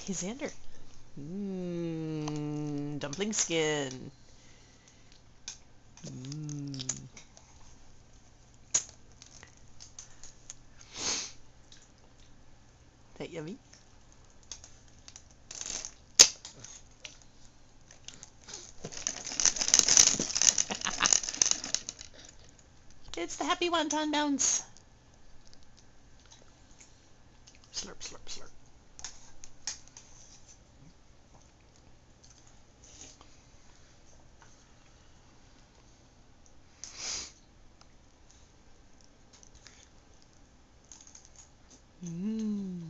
Hey, Xander. Dumpling skin. Mmm. That yummy? It's the happy wonton bounce. Slurp, slurp, slurp. Mmm.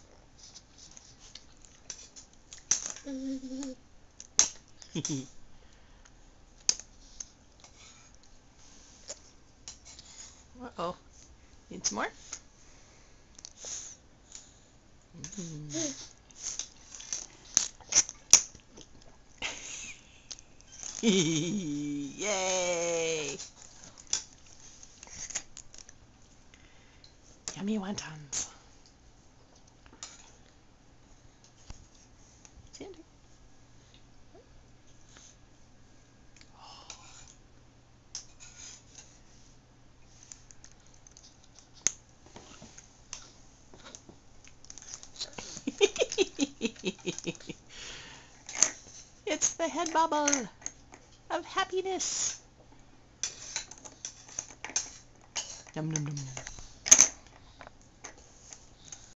Uh-oh. Need some more? Yay! Yummy wontons. Xander. It's the head bobble of happiness. Num num num.